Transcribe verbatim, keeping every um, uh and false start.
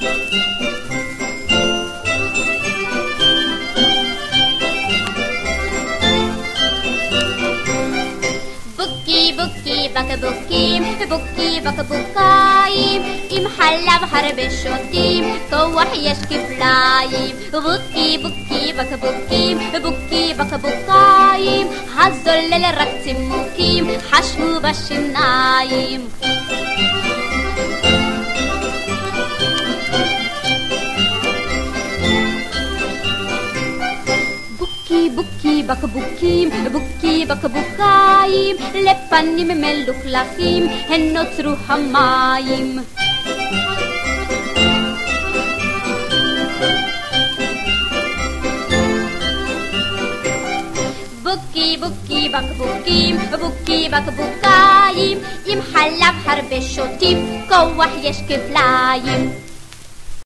בוקי בוקי בקבוקים, בוקי בקבוקיים, עם חלב הרבה שותים, כוח יש כפליים. בוקי בוקי בקבוקים, בוקי בקבוקיים, הזולל רק צימוקים, חשבו בשיניים. בוקי בוקי בקבוקים, בוקי בקבוקיים, לפנים מלוכלכים, הן נוצרו המים. בוקי בוקי בקבוקים, בוקי בקבוקיים, עם חלב הרבה שותים, כוח יש כפליים.